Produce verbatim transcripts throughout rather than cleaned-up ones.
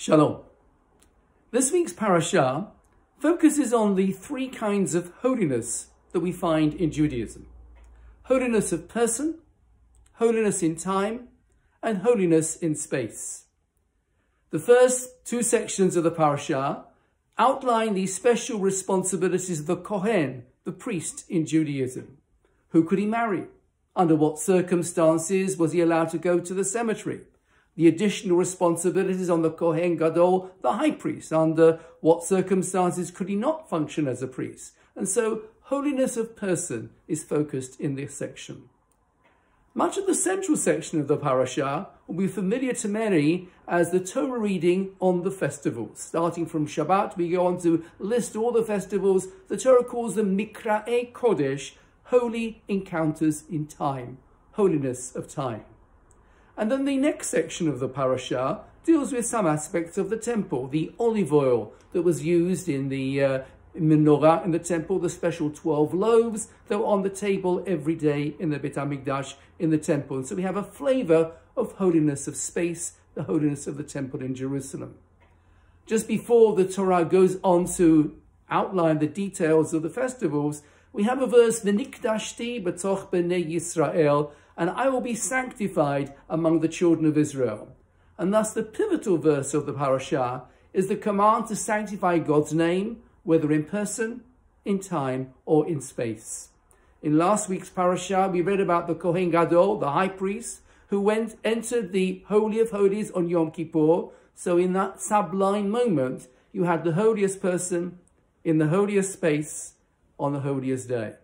Shalom. This week's parashah focuses on the three kinds of holiness that we find in Judaism. Holiness of person, holiness in time, and holiness in space. The first two sections of the parashah outline the special responsibilities of the Kohen, the priest in Judaism. Who could he marry? Under what circumstances was he allowed to go to the cemetery? The additional responsibilities on the Kohen Gadol, the high priest. Under what circumstances could he not function as a priest? And so holiness of person is focused in this section. Much of the central section of the parashah will be familiar to many as the Torah reading on the festivals. Starting from Shabbat, we go on to list all the festivals. The Torah calls them Mikra'e Kodesh, holy encounters in time, holiness of time. And then the next section of the parashah deals with some aspects of the temple, the olive oil that was used in the uh, menorah in the temple, the special twelve loaves that were on the table every day in the Beit HaMikdash in the temple. And so we have a flavour of holiness of space, the holiness of the temple in Jerusalem. Just before the Torah goes on to outline the details of the festivals, we have a verse, V'nikdashti b'toch b'nei Yisrael, and I will be sanctified among the children of Israel. And thus the pivotal verse of the parashah is the command to sanctify God's name, whether in person, in time, or in space. In last week's parashah, we read about the Kohen Gadol, the high priest, who went entered the Holy of Holies on Yom Kippur. So in that sublime moment, you had the holiest person in the holiest space on the holiest day.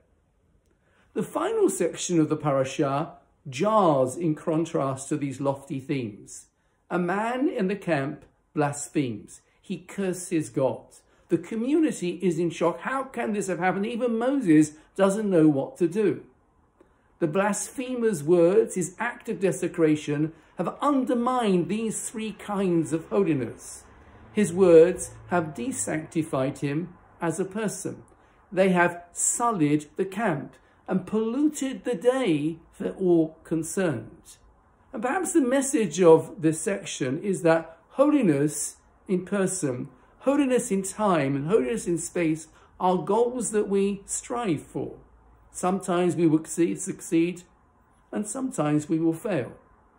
The final section of the parashah jars in contrast to these lofty themes. A man in the camp blasphemes. He curses God. The community is in shock. How can this have happened? Even Moses doesn't know what to do. The blasphemer's words, his act of desecration, have undermined these three kinds of holiness. His words have desanctified him as a person. They have sullied the camp and polluted the day for all concerned. And perhaps the message of this section is that holiness in person, holiness in time, and holiness in space are goals that we strive for. Sometimes we will succeed, and sometimes we will fail.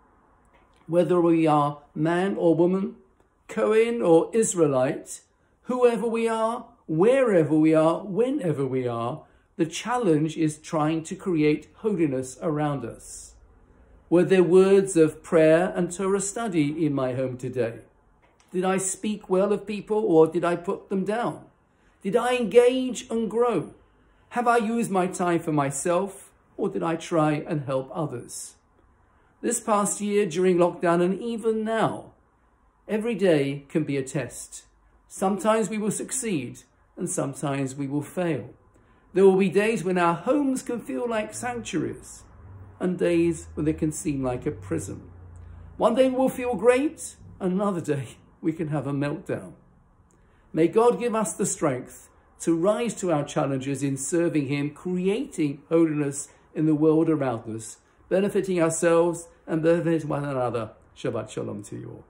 Whether we are man or woman, Kohen or Israelite, whoever we are, wherever we are, whenever we are, the challenge is trying to create holiness around us. Were there words of prayer and Torah study in my home today? Did I speak well of people, or did I put them down? Did I engage and grow? Have I used my time for myself, or did I try and help others? This past year during lockdown, and even now, every day can be a test. Sometimes we will succeed, and sometimes we will fail. There will be days when our homes can feel like sanctuaries, and days when they can seem like a prison. One day we'll feel great, another day we can have a meltdown. May God give us the strength to rise to our challenges in serving him, creating holiness in the world around us, benefiting ourselves and benefiting one another. Shabbat Shalom to you all.